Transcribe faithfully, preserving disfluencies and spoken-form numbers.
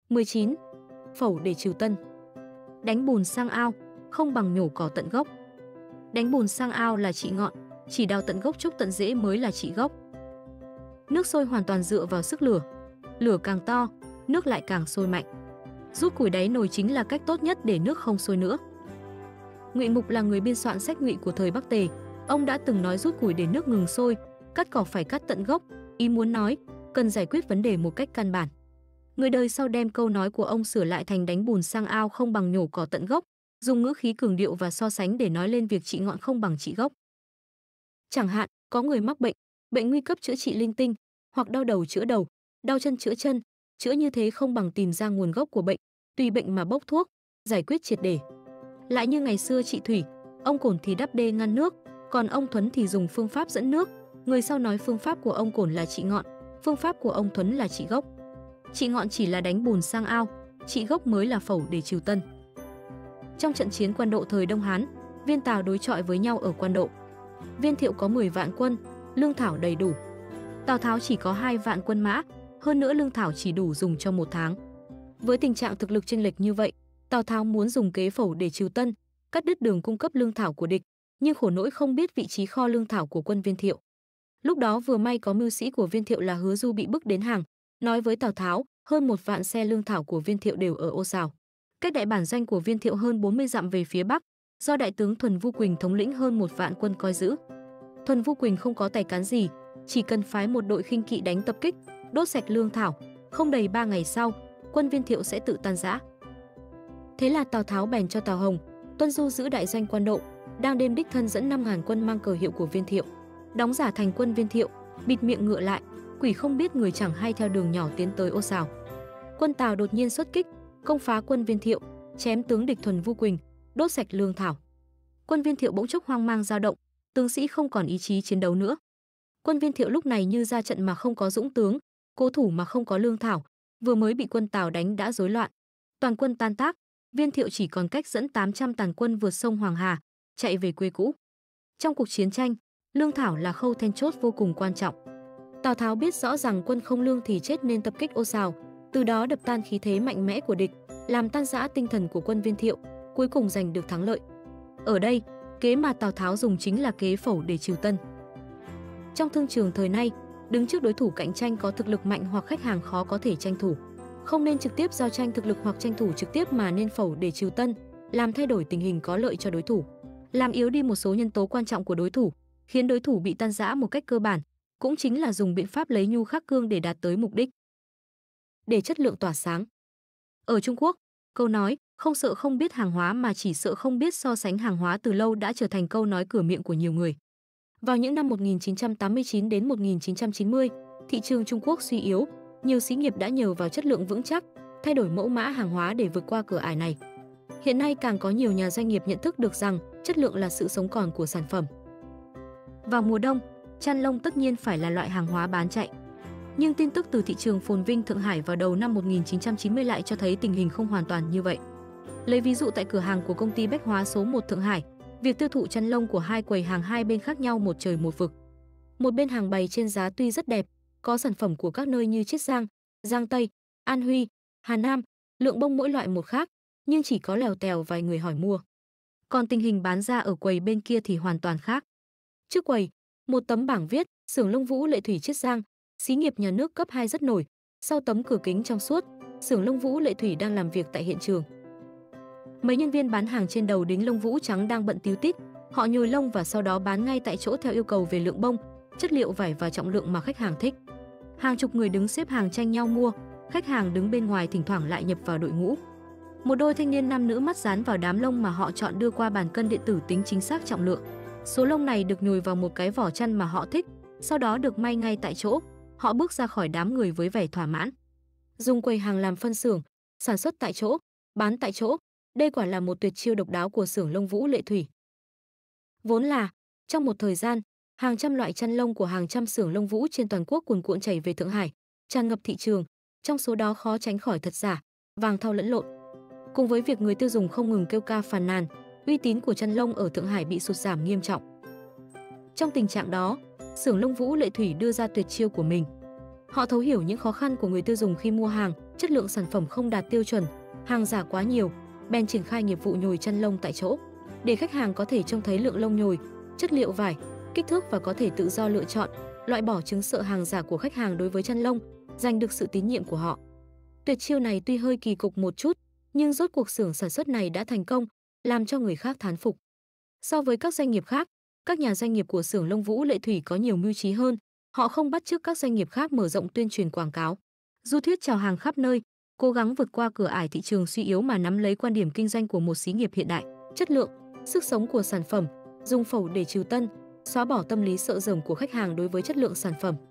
mười chín. Phẩu để trừ tân. Đánh bùn sang ao, không bằng nhổ cỏ tận gốc. Đánh bùn sang ao là trị ngọn, chỉ đào tận gốc chốc tận rễ mới là trị gốc. Nước sôi hoàn toàn dựa vào sức lửa. Lửa càng to, nước lại càng sôi mạnh. Rút củi đáy nồi chính là cách tốt nhất để nước không sôi nữa. Ngụy Mục là người biên soạn sách Ngụy của thời Bắc Tề. Ông đã từng nói rút củi để nước ngừng sôi, cắt cỏ phải cắt tận gốc, ý muốn nói cần giải quyết vấn đề một cách căn bản. Người đời sau đem câu nói của ông sửa lại thành đánh bùn sang ao không bằng nhổ cỏ tận gốc, dùng ngữ khí cường điệu và so sánh để nói lên việc trị ngọn không bằng trị gốc. Chẳng hạn, có người mắc bệnh, bệnh nguy cấp chữa trị linh tinh, hoặc đau đầu chữa đầu, đau chân chữa chân, chữa như thế không bằng tìm ra nguồn gốc của bệnh, tùy bệnh mà bốc thuốc, giải quyết triệt để. Lại như ngày xưa trị thủy, ông Cổn thì đắp đê ngăn nước, còn ông Thuấn thì dùng phương pháp dẫn nước. Người sau nói phương pháp của ông Cổn là trị ngọn, phương pháp của ông Thuấn là trị gốc. Trị ngọn chỉ là đánh bùn sang ao, trị gốc mới là phẩu để trừ tân. Trong trận chiến Quan Độ thời Đông Hán, Viên Tào đối chọi với nhau ở Quan Độ. Viên Thiệu có mười vạn quân, lương thảo đầy đủ. Tào Tháo chỉ có hai vạn quân mã, hơn nữa lương thảo chỉ đủ dùng cho một tháng. Với tình trạng thực lực chênh lệch như vậy, Tào Tháo muốn dùng kế phẩu để trừ tân, cắt đứt đường cung cấp lương thảo của địch, nhưng khổ nỗi không biết vị trí kho lương thảo của quân Viên Thiệu. Lúc đó vừa may có mưu sĩ của Viên Thiệu là Hứa Du bị bức đến hàng, nói với Tào Tháo, hơn một vạn xe lương thảo của Viên Thiệu đều ở Ô Sào, cách đại bản doanh của Viên Thiệu hơn bốn mươi dặm về phía bắc, do đại tướng Thuần Vu Quỳnh thống lĩnh hơn một vạn quân coi giữ. Thuần Vu Quỳnh không có tài cán gì, chỉ cần phái một đội khinh kỵ đánh tập kích, đốt sạch lương thảo, không đầy ba ngày sau, quân Viên Thiệu sẽ tự tan rã. Thế là Tào Tháo bèn cho Tào Hồng, Tuân Du giữ đại doanh Quan Độ, đang đêm đích thân dẫn năm ngàn quân mang cờ hiệu của Viên Thiệu, đóng giả thành quân Viên Thiệu, bịt miệng ngựa lại, quỷ không biết người chẳng hay theo đường nhỏ tiến tới Ô Sào. Quân Tào đột nhiên xuất kích, công phá quân Viên Thiệu, chém tướng địch Thuần Vu Quỳnh, đốt sạch lương thảo. Quân Viên Thiệu bỗng chốc hoang mang dao động, tướng sĩ không còn ý chí chiến đấu nữa. Quân Viên Thiệu lúc này như ra trận mà không có dũng tướng, cố thủ mà không có lương thảo, vừa mới bị quân Tào đánh đã rối loạn. Toàn quân tan tác, Viên Thiệu chỉ còn cách dẫn tám trăm tàn quân vượt sông Hoàng Hà, chạy về quê cũ. Trong cuộc chiến tranh, lương thảo là khâu then chốt vô cùng quan trọng. Tào Tháo biết rõ rằng quân không lương thì chết nên tập kích Ô Sào, từ đó đập tan khí thế mạnh mẽ của địch, làm tan rã tinh thần của quân Viên Thiệu, cuối cùng giành được thắng lợi. Ở đây, kế mà Tào Tháo dùng chính là kế phẩu để trừ tân. Trong thương trường thời nay, đứng trước đối thủ cạnh tranh có thực lực mạnh hoặc khách hàng khó có thể tranh thủ, không nên trực tiếp giao tranh thực lực hoặc tranh thủ trực tiếp mà nên phẩu để trừ tân, làm thay đổi tình hình có lợi cho đối thủ, làm yếu đi một số nhân tố quan trọng của đối thủ, khiến đối thủ bị tan rã một cách cơ bản, cũng chính là dùng biện pháp lấy nhu khắc cương để đạt tới mục đích. Để chất lượng tỏa sáng. Ở Trung Quốc, câu nói không sợ không biết hàng hóa mà chỉ sợ không biết so sánh hàng hóa từ lâu đã trở thành câu nói cửa miệng của nhiều người. Vào những năm một nghìn chín trăm tám mươi chín đến một nghìn chín trăm chín mươi, thị trường Trung Quốc suy yếu, nhiều xí nghiệp đã nhờ vào chất lượng vững chắc, thay đổi mẫu mã hàng hóa để vượt qua cửa ải này. Hiện nay càng có nhiều nhà doanh nghiệp nhận thức được rằng chất lượng là sự sống còn của sản phẩm. Vào mùa đông, chăn lông tất nhiên phải là loại hàng hóa bán chạy. Nhưng tin tức từ thị trường phồn vinh Thượng Hải vào đầu năm một nghìn chín trăm chín mươi lại cho thấy tình hình không hoàn toàn như vậy. Lấy ví dụ tại cửa hàng của công ty bách hóa số một Thượng Hải, việc tiêu thụ chăn lông của hai quầy hàng hai bên khác nhau một trời một vực. Một bên hàng bày trên giá tuy rất đẹp, có sản phẩm của các nơi như Chiết Giang, Giang Tây, An Huy, Hà Nam, lượng bông mỗi loại một khác, nhưng chỉ có lèo tèo vài người hỏi mua. Còn tình hình bán ra ở quầy bên kia thì hoàn toàn khác. Trước quầy, một tấm bảng viết xưởng lông vũ Lệ Thủy Chiết Giang, xí nghiệp nhà nước cấp hai rất nổi. Sau tấm cửa kính trong suốt, xưởng lông vũ Lệ Thủy đang làm việc tại hiện trường. Mấy nhân viên bán hàng trên đầu đính lông vũ trắng đang bận tíu tít, họ nhồi lông và sau đó bán ngay tại chỗ theo yêu cầu về lượng bông, chất liệu vải và trọng lượng mà khách hàng thích. Hàng chục người đứng xếp hàng tranh nhau mua, khách hàng đứng bên ngoài thỉnh thoảng lại nhập vào đội ngũ. Một đôi thanh niên nam nữ mắt dán vào đám lông mà họ chọn đưa qua bàn cân điện tử tính chính xác trọng lượng. Số lông này được nhồi vào một cái vỏ chăn mà họ thích, sau đó được may ngay tại chỗ. Họ bước ra khỏi đám người với vẻ thỏa mãn. Dùng quầy hàng làm phân xưởng, sản xuất tại chỗ, bán tại chỗ, đây quả là một tuyệt chiêu độc đáo của xưởng lông vũ Lệ Thủy. Vốn là, trong một thời gian, hàng trăm loại chăn lông của hàng trăm xưởng lông vũ trên toàn quốc cuồn cuộn chảy về Thượng Hải, tràn ngập thị trường, trong số đó khó tránh khỏi thật giả, vàng thau lẫn lộn. Cùng với việc người tiêu dùng không ngừng kêu ca phàn nàn, uy tín của chăn lông ở Thượng Hải bị sụt giảm nghiêm trọng. Trong tình trạng đó, xưởng lông vũ Lệ Thủy đưa ra tuyệt chiêu của mình. Họ thấu hiểu những khó khăn của người tiêu dùng khi mua hàng, chất lượng sản phẩm không đạt tiêu chuẩn, hàng giả quá nhiều, bèn triển khai nghiệp vụ nhồi chăn lông tại chỗ, để khách hàng có thể trông thấy lượng lông nhồi, chất liệu vải, kích thước và có thể tự do lựa chọn, loại bỏ chứng sợ hàng giả của khách hàng đối với chăn lông, giành được sự tín nhiệm của họ. Tuyệt chiêu này tuy hơi kỳ cục một chút, nhưng rốt cuộc xưởng sản xuất này đã thành công, làm cho người khác thán phục. So với các doanh nghiệp khác, các nhà doanh nghiệp của xưởng lông Vũ Lệ Thủy có nhiều mưu trí hơn, họ không bắt chước các doanh nghiệp khác mở rộng tuyên truyền quảng cáo, du thuyết chào hàng khắp nơi, cố gắng vượt qua cửa ải thị trường suy yếu mà nắm lấy quan điểm kinh doanh của một xí nghiệp hiện đại, chất lượng, sức sống của sản phẩm, dùng phẩu để trừ tân, xóa bỏ tâm lý sợ rồng của khách hàng đối với chất lượng sản phẩm.